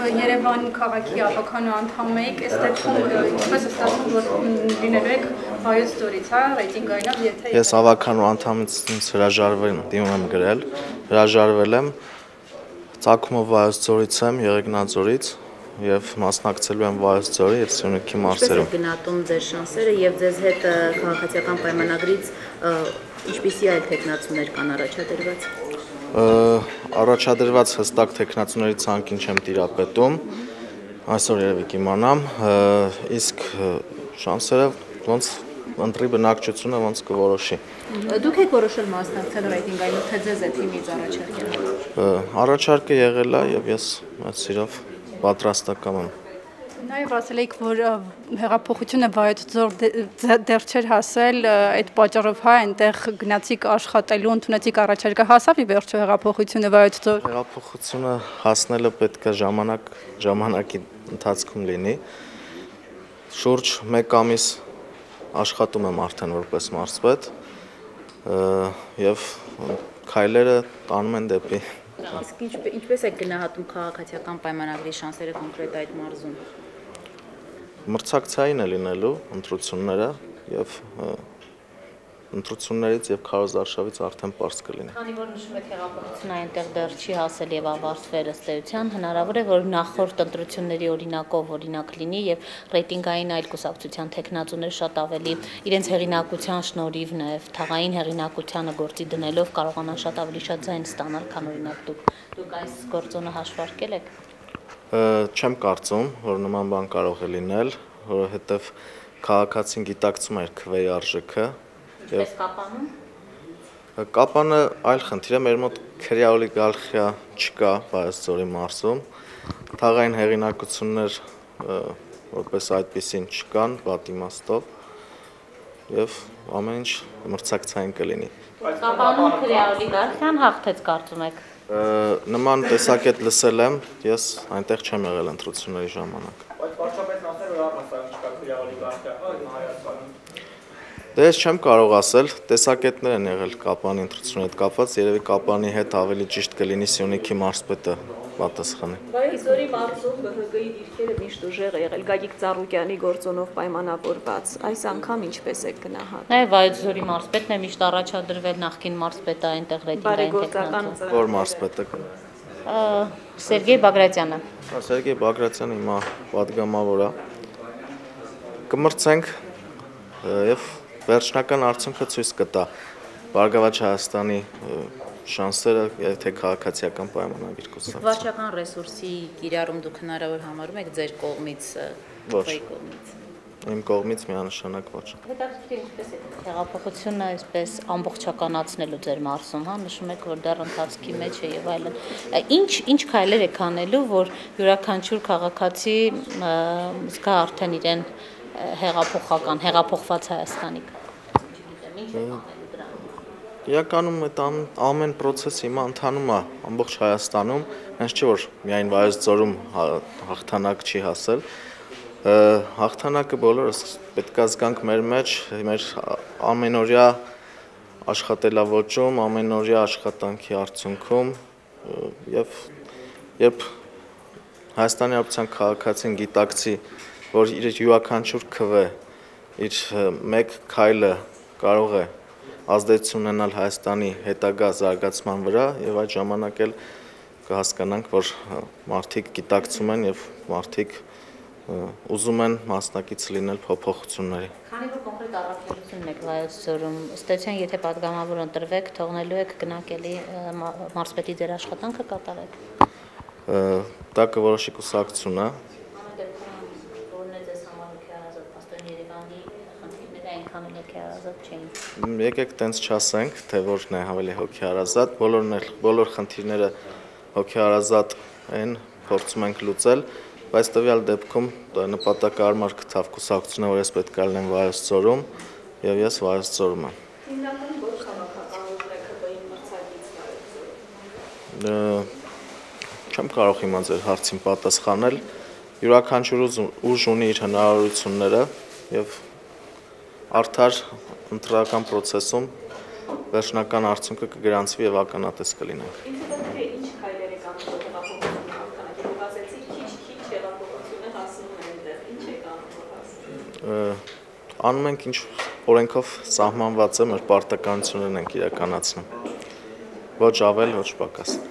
Երևան քաղաքի ավականու անդամ եք, այս դեպքում ինչպես է ստացվում, որ լինելու եք Վայոց ձորից, հա, ռեյտինգայինով, եթե Ես ավականու անդամից հրաժարվել եմ գրել, հրաժարվել եմ, ծագումով Վայոց ձորից եմ, Եղեգնաձորից եւ մասնակցելու եմ Վայոց ձորի եւ Սյունիքի մարզերում։ Ինչպես եք գնահատում ձեր շանսերը եւ ձեզ հետ քաղաքացիական պայմանագրից ինչպիսի այլ տեխնացուներ կան առաջադրված։ Առաջադրված հստակ տեխնացուների ցանկին չեմ տիրապետում, այսօր երևի կիմանամ, իսկ շանսերը ոնց ընտրի բնակչությունը ոնց կորոշի։ Դուք եք որոշել մասնակցել ռեյտինգային, թե ձեզ է թիմից առաջարկել։ Առաջարկը եղել է եւ ես մեծ սիրով պատրաստակամ եմ։ Նաև ասել եք, որ հեղափոխությունը Վայոց ձոր դեռ չէր հասել, այդ պատճառով հա այնտեղ գնացիք աշխատելու, ընդունեցիք առաջարկը, հասավ ի վերջո հեղափոխությունը Վայոց ձոր։ Հեղափոխությունը հասնելը պետք է ժամանակի ընթացքում լինի։ Շուրջ 1 ամիս աշխատում եմ արդեն որպես մարզպետ եւ քայլերը տանում են դեպի։ Իսկ ինչպես եք գնահատում քաղաքացիական պայմանագրի շանսերը կոնկրետ այդ մարզում։ Մրցակցային է լինելու ընտրությունները եւ ընտրություններից եւ քարոզարշավից արդեն պարզ կլինի։ Քանի որ նշում եք հեղափոխությունը այնտեղ դեռ չի հասել եւ ավարտվել ըստ էության, հնարավոր է որ նախորդ ընտրությունների օրինակով օրինակ լինի եւ ռեյտինգային այլ կուսակցության տեխնացուներ շատ ավելի իրենց հեղինակության շնորհիվ նաեւ թաղային հեղինակությանը գործի դնելով կարողանան շատ ավելի շատ ձայն ստանալ, քան օրինակ դուք այս գործոնը հաշվարկել եք։ Չեմ կարծում, որ նման բան կարող է լինել, որովհետեւ քաղաքացին գիտակցում է քվեի արժեքը։ Ինչպես Կապանում։ Կապանը այլ խնդիր է, մեր մոտ քրեաօլիգարխիա չկա Վայոց ձորի մարզում, թաղային հեղինակություններ որպես այդպեսին չկան, բադ իմաստով եւ ամեն ինչ մրցակցային կլինի։ Կապանում քրեաօլիգարխիան հաղթեց կարծում եք։ Նման տեսակետ լսել եմ, ես այնտեղ չեմ եղել ընտրությունների ժամանակ։ Բայց վարչապետն ասել որ առնասարան չկա քրեաօլիգարխիա Հայաստանում։ Դե ես չեմ կարող ասել, տեսակետներ են եղել Կապանի ընտրությունների հետ կապված, երևի Կապանի հետ ավելի ճիշտ կլինի Սյունիքի մարզպետը պատասխանի։ Վայոց ձորի մարզում ԲՀԿ-ի դիրքերը միշտ ուժեղ է եղել, Գագիկ Ծառուկյանի գործոնով պայմանավորված, այս անգամ ինչպես եք գնահատում։ Նաև Վայոց ձորի մարզպետն է միշտ առաջադրվել նախկին մարզպետը այնտեղ ռեյտինգային տեխնացու։ Որ մարզպետը։ Սերգեյ Բագրատյանը։ Սերգեյ Բագրատյանը հիմա պատգամավոր է։ Կմրցենք եւ վերջնական արդյունքը ցույց կտա Բարգավաճ Հայաստանի շանսերը եթե քաղաքացիական պայմանագիր կուսակցության։ Վարչական ռեսուրսի կիրառում դուք հնարավոր համարում եք ձեր կողմից, ո՞չ կողմից։ Իմ կողմից միանշանակ ոչ։ Հետաքրքիր ինչպես է հեղափոխությունը այսպես ամբողջականացնելու ձեր մարզում, հա, նշում եք, որ դեռ ընթացքի մեջ է եւ այլն։ Ինչ քայլեր եք անելու, որ յուրաքանչյուր քաղաքացի զգա արդեն իրեն հեղափոխված Հայաստանի։ Իրականում այդ ամեն process հիմա ընթանում է ամբողջ Հայաստանում, հենց չէ որ միայն Վայոց ձորում հաղթանակ չի հասել, հաղթանակը բոլորս պետք է զգանք մեր մեջ, մեր ամենօրյա աշխատելավոճում, ամենօրյա աշխատանքի արդյունքում եւ երբ Հայաստանի Հանրապետության քաղաքացին գիտակցի, որ իր յուրաքանչյուր քվե, իր մեկ քայլը կարող է ազդեցություն ունենալ Հայաստանի հետագա զարգացման վրա եւ այդ ժամանակ էլ կհասկանանք, որ մարդիկ գիտակցում են եւ մարդիկ ուզում են մասնակից լինել փոփոխությունների։ Քանի որ կոնկրետ առաքելությունն եք Վայոց ձորում, ըստ էության եթե պատգամավոր ընտրվեք, թողնելու եք գնաք էլի մարզպետի ձեր աշխատանքը կատարեք։ Դա կորոշի կուսակցությունը։ Եկեք տենց չասենք, թե որն է ավելի հոգեհարազատ, բոլոր խնդիրները հոգեհարազատ են, փորձում ենք լուծել, բայց տվյալ դեպքում նպատակարար գտավ կուսակցությունը, որ ես պետք է լինեմ Վայոց ձորում եւ ես Վայոց ձորում եմ։ Հիմնականում որ քաղաքական ուժերը ԿՊ-ին մրցակիցն Չեմ կարող հիմա ձեր հարցին պատասխանել, յուրաքանչյուր ուժ ունի իր հնարավորությունները եւ արդար ընտրական process-ում վերջնական արդյունքը կգրանցվի եւ ականատես կլինենք։ Ինչ քայլեր եք անում հեղափոխությունը հաղթանակի, դուք ասեցիք քիչ անում ենք ինչ օրենքով սահմանված է, մեր պարտականություններն ենք իրականացնում։ Ոչ ավել, ոչ պակաս։